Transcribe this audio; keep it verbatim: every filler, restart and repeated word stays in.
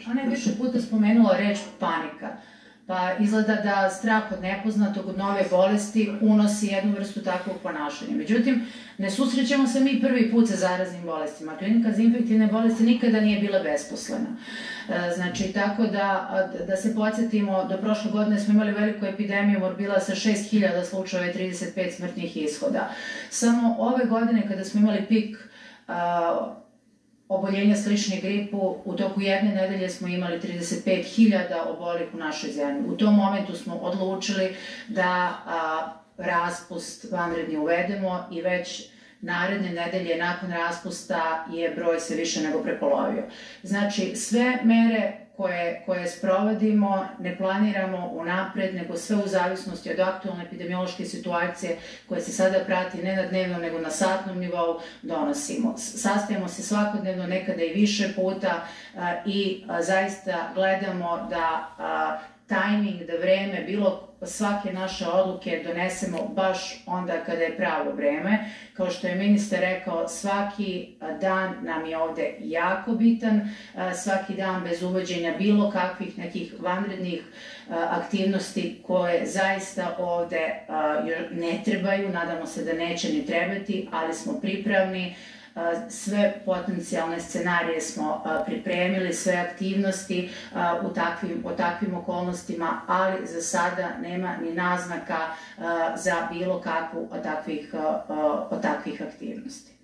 Ona je više puta spomenula reč panika. Pa izgleda da strah od nepoznatog, od nove bolesti unosi jednu vrstu takvog ponašanja. Međutim, ne susrećemo se mi prvi put sa zaraznim bolestima. Klinika za infektivne bolesti nikada nije bila besposlena. Znači, tako da se podsjetimo, do prošle godine smo imali veliku epidemiju morbila sa šest hiljada slučajeva i trideset pet smrtnih ishoda. Samo ove godine, kada smo imali pik oboljenja sličnih gripu, u toku jedne nedelje smo imali trideset pet hiljada obolih u našoj zemlji. U tom momentu smo odlučili da raspust vanredni uvedemo i već naredne nedelje nakon raspusta je broj se više nego prepolovio. Znači, sve mere koje sprovodimo ne planiramo unapred, nego sve u zavisnosti od aktualne epidemiološke situacije koje se sada prati ne na dnevnom, nego na satnom nivou, donosimo. Sastajemo se svakodnevno, nekada i više puta i zaista gledamo da tajming, da vreme, bilo svake naše odluke donesemo baš onda kada je pravo vreme. Kao što je ministar rekao, svaki dan nam je ovde jako bitan, svaki dan bez uvođenja bilo kakvih nekih vanrednih aktivnosti koje zaista ovde ne trebaju, nadamo se da neće ni trebati, ali smo pripravni. Sve potencijalne scenarije smo pripremili, sve aktivnosti u takvim okolnostima, ali za sada nema ni naznaka za bilo kakvu od takvih aktivnosti.